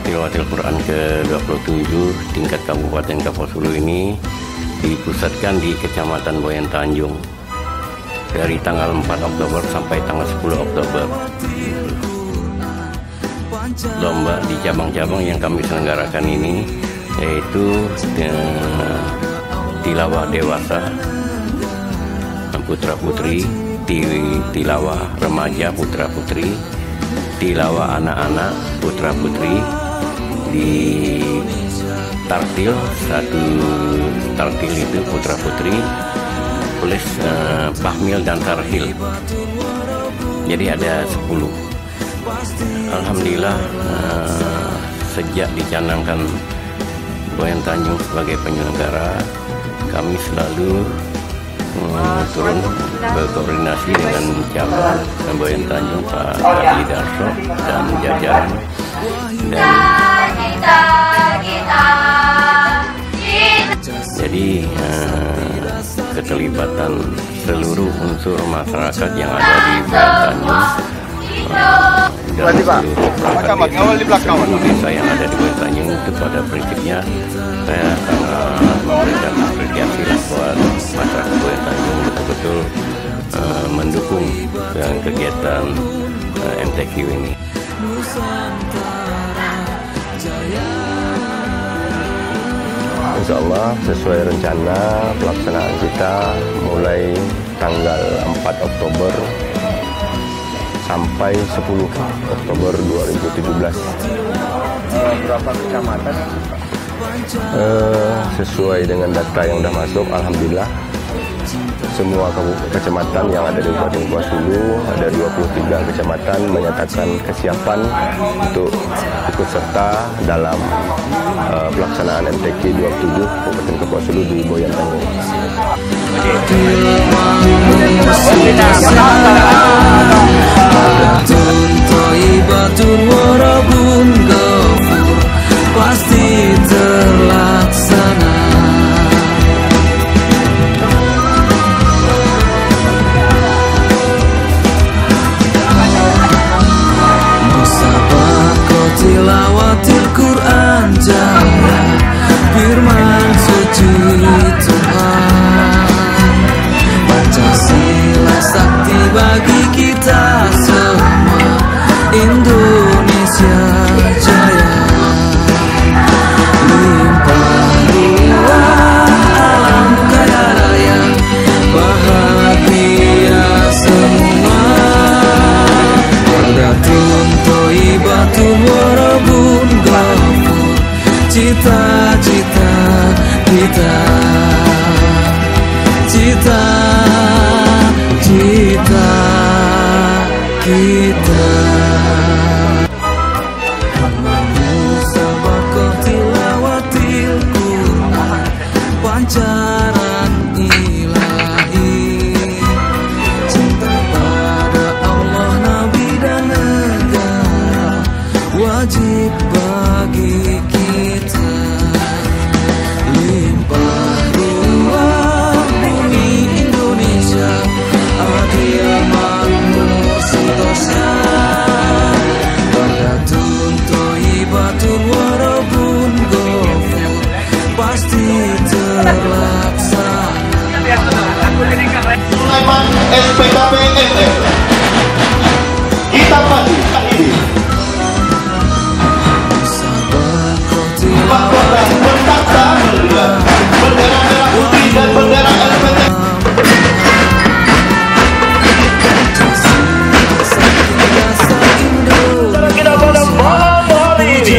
tilawatil Quran ke-27 tingkat Kabupaten Kapuasulu ini dipusatkan di Kecamatan Boyan Tanjung dari tanggal 4 Oktober sampai tanggal 10 Oktober. Lomba di cabang-cabang yang kami selenggarakan ini yaitu tilawah dewasa putra-putri, tilawah remaja putra-putri, tilawah anak-anak putra-putri, di tartil, satu tartil itu putra-putri plus pahmil dan tarhil, jadi ada 10. Alhamdulillah, sejak dicanangkan Boyan Tanjung sebagai penyelenggara, kami selalu turun berkoordinasi dengan cabang Boyan Tanjung, Pak Ali Darso dan jajaran, dan jadi keterlibatan seluruh unsur masyarakat yang ada di Boyan Tanjung dan seluruh desa yang ada di Boyan Tanjung itu pada prinsipnya saya sangat memberikan apresiasi buat masyarakat Boyan Tanjung betul-betul mendukung dengan kegiatan MTQ ini. Insya Allah sesuai rencana pelaksanaan kita mulai tanggal 4 Oktober sampai 10 Oktober 2017. Berapa kecamatan? Sesuai dengan data yang sudah masuk, alhamdulillah semua kecamatan yang ada di Kabupaten Kapuasulu, ada 23 kecamatan menyatakan kesiapan untuk ikut serta dalam pelaksanaan MTQ 27 Kabupaten Kapuasulu di Boyan Tanjung. Pasti terlaksana. Musabaqah tilawatil Quran jaya, firman suci Tuhan. Pancasila sakti bagi kita semua, Indonesia jaya. Cita-cita kita, cita-cita kita. Musabaqah tilawatil Quran, pancaran ilahi, cinta pada Allah, Nabi dan negara, wajib bagi kita. Limpah ruah bumi Indonesia, adil makmur sentosa, barakatun thayyibatun warabun ghafur, pasti terlaksana. Sulaiman SPKP NF, kita maju ini. Bendera merah putih dan bendera LPT. Kita pada malam hari ini.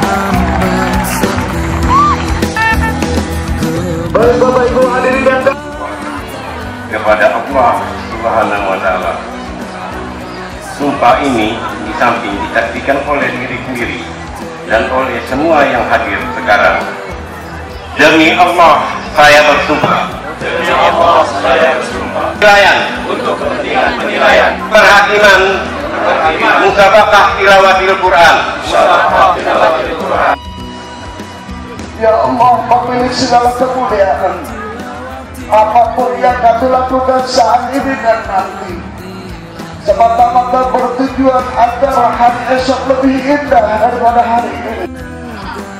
Baik Bapak Ibu hadirin dan kepada Allah Subhanahu wa Ta'ala. Sumpah ini di samping disaksikan oleh diri sendiri dan oleh semua yang hadir sekarang. Demi Allah saya bersumpah. Demi Allah saya bersumpah. Penilaian untuk kepentingan penilaian. Perhakiman musabaqah tilawatil Quran. Musabaqah tilawatil Quran. Ya Allah, pemilik segala kemuliaan, apapun yang kami lakukan saat ini dan nanti, semata-mata bertujuan agar hari esok lebih indah daripada hari ini.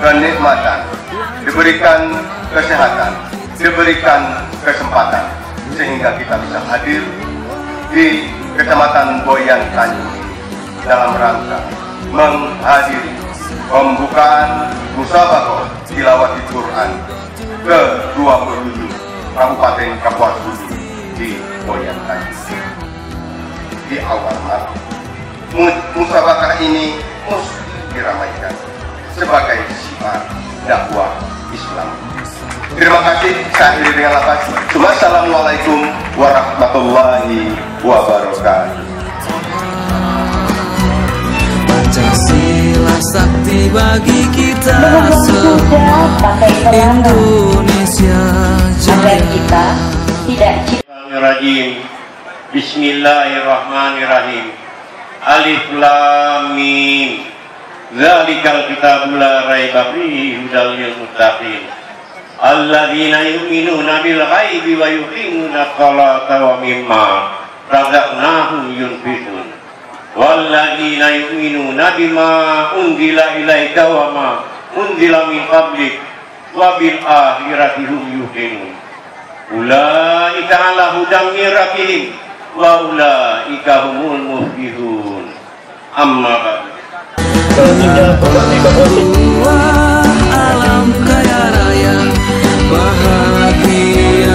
kenikmatan, diberikan kesehatan, diberikan kesempatan sehingga kita bisa hadir di Kecamatan Boyan Tanjung dalam rangka menghadiri pembukaan musabaqah tilawatil Quran ke-27 Kabupaten Kapuas Hulu di Boyan Tanjung. Di awal malam, musabaqah ini mesti diramaikan sebagai syiar dakwah Islam. Terima kasih. Saya akhiri dengan lafaz Wassalamualaikum warahmatullahi wabarakatuh. Pancasila sakti bagi kita semua. Indonesia jaya. Kita tidak Bismillahirrahmanirrahim. Bismillahirrahmanirrahim. Alif Lam Mim. Dzalikal kitabul la raiba fihi hudal lil muttaqin. Alladzina yu'minuna bil ghaibi wa yuqimuna sholata wa mimma razaqnahum yunfiqun. Walladzina yu'minuna bima unzila ilaika wa ma unzila min qablik wa bil akhirati hum yuqinun. Ulaika ala hudam min rabbihim wa ulaika humul muflihun. Amma ba'du. Alam kaya raya bahagia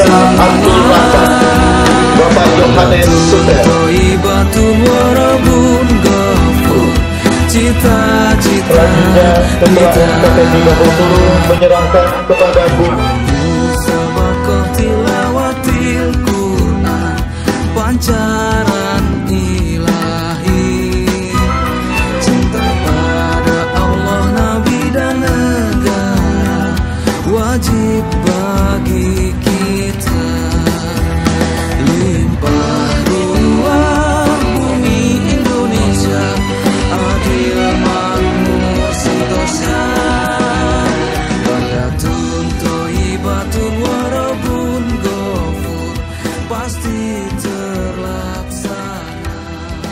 Bapak Yohanes Suter, Thaibatul warabun ghafur. Cita-cita setelah KP30 menyerahkan kepada Bu musabaqah tilawatil Quran, pancaran ilahi, cinta pada Allah, Nabi dan negara, wajib bagi kita. Limpah ruah bumi Indonesia, adil makmur sentosa, barakatun thaibatul warabun ghafur, pasti terlaksana.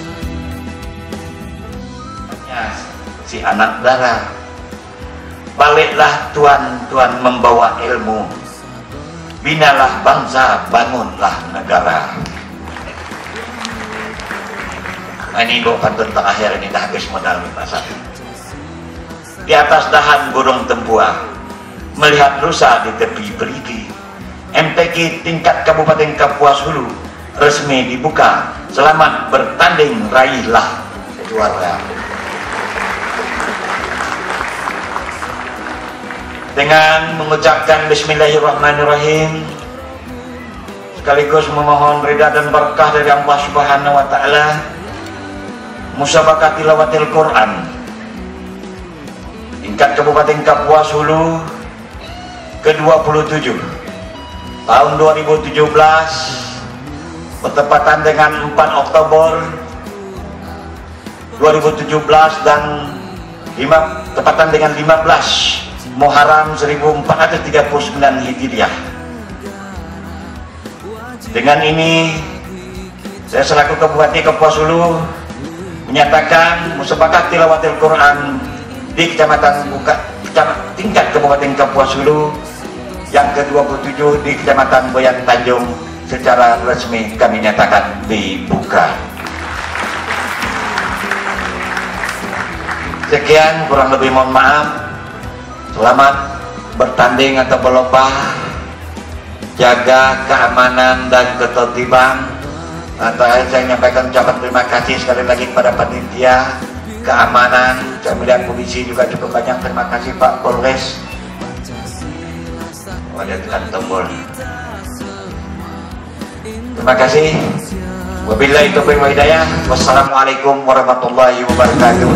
Si anak darah, baliklah tuan-tuan membawa ilmu, binalah bangsa, bangunlah negara. Ini doa pantun terakhir ini dah habis modal bahasa. Di atas dahan burung tempuah, melihat rusa di tepi beriki. MTQ tingkat Kabupaten Kapuas Hulu resmi dibuka. Selamat bertanding, raihlah juara. Dengan mengucapkan Bismillahirrahmanirrahim, sekaligus memohon ridha dan berkah dari Allah Subhanahu wa Ta'ala, musabaqah tilawatil Quran tingkat Kabupaten Kapuas Hulu ke-27 tahun 2017 bertepatan dengan 4 Oktober 2017 dan tepatan dengan 15 Muharram 1439 Hijriah. Dengan ini saya selaku Bupati Kapuas Hulu menyatakan musabaqah tilawatil Quran di tingkat Kabupaten Kapuas Hulu yang ke-27 di Kecamatan Boyan Tanjung secara resmi kami nyatakan dibuka. Sekian, kurang lebih mohon maaf. Selamat bertanding atau berlomba, jaga keamanan dan ketertiban. Saya menyampaikan ucapan terima kasih sekali lagi kepada panitia keamanan. Saya melihat polisi juga cukup banyak. Terima kasih Pak Polres. Ada tekan tombol. Terima kasih. Wabillahi taufiq wal hidayah. Wassalamualaikum warahmatullahi wabarakatuh.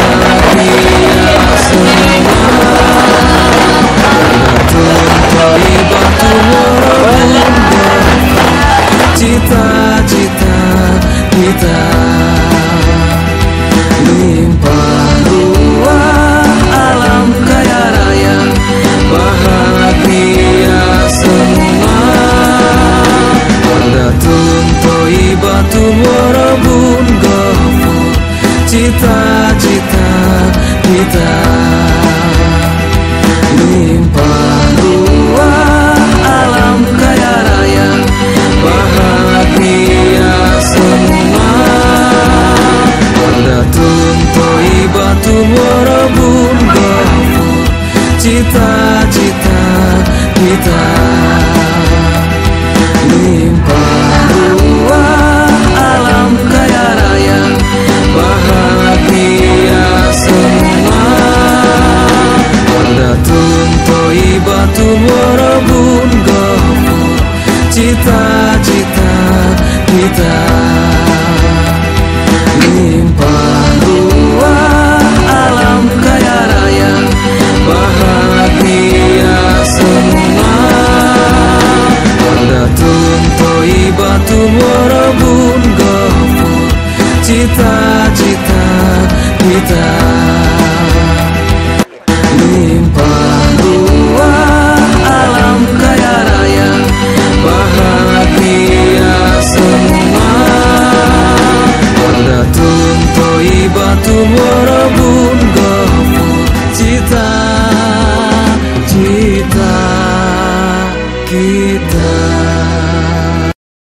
Cita-cita cita-cita kita. Limpah ruah alam kaya raya, bahagia semua. Wardatun thayyibatun warabun ghafur, cita-cita kita. Limpah ruah alam kaya raya, bahagia semua. Wardatun thayyibatun warabun ghafur, cita-cita kita. Limpah ruah alam kaya raya, bahagia semua. Wardatun thayyibatun warabun ghafur, cita-cita kita.